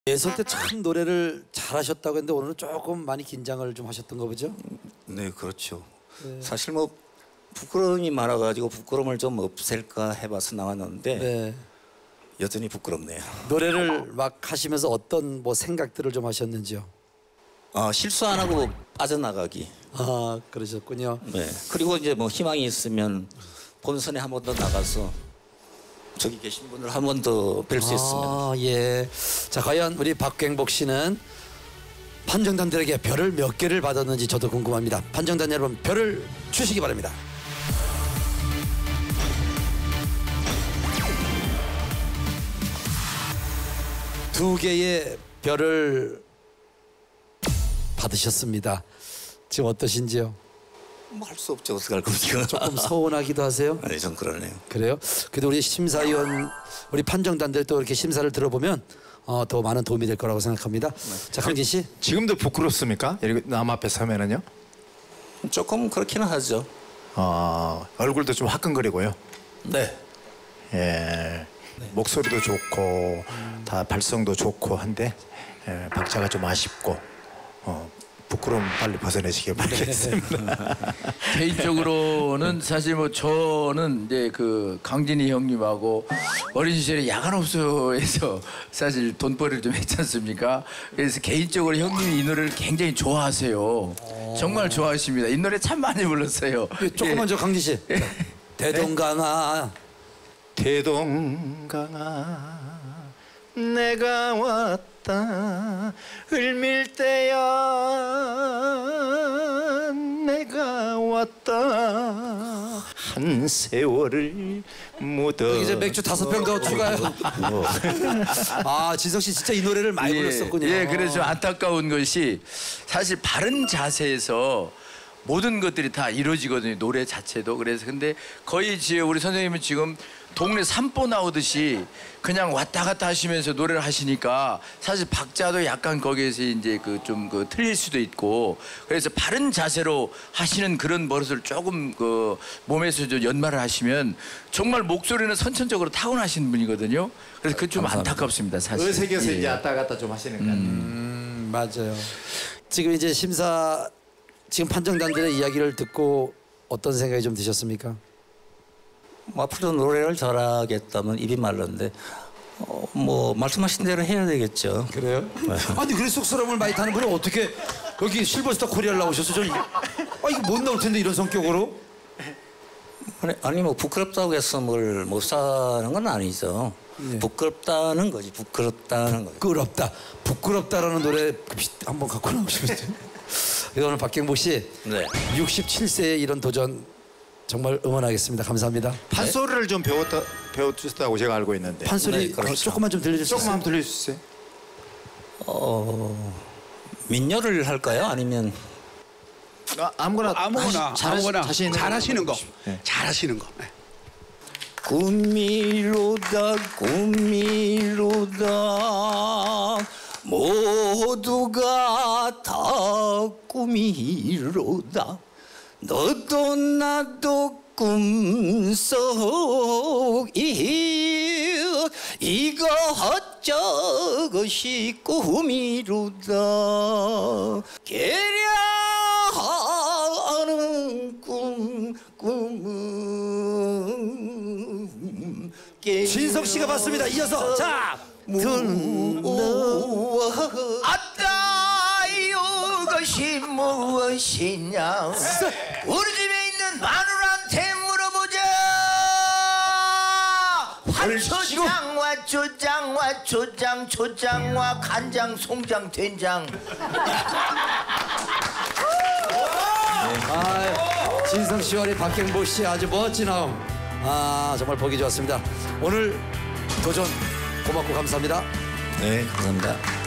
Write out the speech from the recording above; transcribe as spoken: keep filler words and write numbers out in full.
예선 때 참 노래를 잘하셨다고 했는데 오늘은 조금 많이 긴장을 좀 하셨던 거 보죠? 네, 그렇죠. 네. 사실 뭐 부끄러움이 많아가지고 부끄러움을 좀 없앨까 해봐서 나왔는데 네. 여전히 부끄럽네요. 노래를 막 하시면서 어떤 뭐 생각들을 좀 하셨는지요? 아, 실수 안 하고 빠져나가기. 아, 그러셨군요. 네. 그리고 이제 뭐 희망이 있으면 본선에 한 번 더 나가서 저기 계신 분을 한 번 더 뵐 수 있으면. 아, 예. 자, 과연 우리 박갱복 씨는 판정단들에게 별을 몇 개를 받았는지 저도 궁금합니다. 판정단 여러분, 별을 주시기 바랍니다. 두 개의 별을 받으셨습니다. 지금 어떠신지요? 뭐 할 수 없죠. 어떻게 할 겁니까? 조금 서운하기도 하세요? 네, 좀 그러네요. 그래요? 그래도 우리 심사위원, 우리 판정단들 또 이렇게 심사를 들어보면 어, 더 많은 도움이 될 거라고 생각합니다. 네. 자, 강진 씨. 지금도 부끄럽습니까? 이렇게 남 앞에 서면은요? 조금 그렇기는 하죠. 어, 얼굴도 좀 화끈거리고요. 네. 예. 네. 목소리도 좋고 음. 다 발성도 좋고 한데 예, 박자가 좀 아쉽고 어, 부끄러움 빨리 벗어내시길 바라겠습니다. 개인적으로는 사실 뭐 저는 이제 그 강진이 형님하고 어린 시절에 야간업소에서 사실 돈벌이를 좀 했지 않습니까? 그래서 개인적으로 형님이 이 노래를 굉장히 좋아하세요. 정말 좋아하십니다. 이 노래 참 많이 불렀어요. 예, 조금만 저 강진 씨. 자, 대동강아. 대동강아 내가 왔다 을밀대야 내가 왔다 한 세월을 묻어 이제 맥주 다섯 병 더 추가요. 아, 진석 씨 진짜 이 노래를 많이 예, 불렀었군요. 예, 그래서 좀 안타까운 것이 사실 바른 자세에서 모든 것들이 다 이루어지거든요. 노래 자체도. 그래서 근데 거의 지금 우리 선생님은 지금 동네 산보 나오듯이 그냥 왔다 갔다 하시면서 노래를 하시니까 사실 박자도 약간 거기에서 이제 그 좀 그 틀릴 수도 있고 그래서 바른 자세로 하시는 그런 버릇을 조금 그 몸에서 좀 연마를 하시면 정말 목소리는 선천적으로 타고나신 분이거든요. 그래서 그 좀 안타깝습니다, 사실. 의색에서 예. 이제 왔다 갔다 좀 하시는 것 같아요. 음, 맞아요. 지금 이제 심사 지금 판정단들의 이야기를 듣고 어떤 생각이 좀 드셨습니까? 뭐 앞으로 노래를 잘하겠다면 입이 말랐는데 어, 뭐 말씀하신 대로 해야 되겠죠. 그래요? 아니 그래 쑥스러움을 많이 타는 분은 어떻게 여기 실버스타 코리아 나오셨어? 저 아 이거 못 나올 텐데 이런 성격으로? 아니, 아니 뭐 부끄럽다고 해서 뭘 못 사는 건 아니죠. 네. 부끄럽다는 거지. 부끄럽다는 거지. 부끄럽다. 부끄럽다라는 노래 한번 갖고 나오시겠어요? 오늘 박갱복 씨 네. 육십칠 세의 이런 도전 정말 응원하겠습니다. 감사합니다. 판소리를 좀 배웠다 배워주셨다고 제가 알고 있는데. 판소리 네, 그렇죠. 조금만 좀 들려주세요. 조금만 한번 들려주세요. 어 민요를 할까요? 아니면 아, 아무거나 아무거나 잘, 아무거나 자신 잘하시는 거. 네. 잘하시는 거. 네. 꿈이로다 꿈이로다 모두가 다 꿈이로다 너도 나도 꿈속이 이것저것이 꿈이로다 계량하는 꿈 꿈은 진석 씨가 봤습니다. 이어서 자 아따 이것이 무엇이냐 우리 집에 있는 마누라한테 물어보자 초장과 초장과 초장 초장과 간장 송장 된장 아, 진석 씨와 우리 박갱복 씨 아주 멋진 화음. 아 정말 보기 좋았습니다. 오늘 도전 고맙고 감사합니다. 네 감사합니다.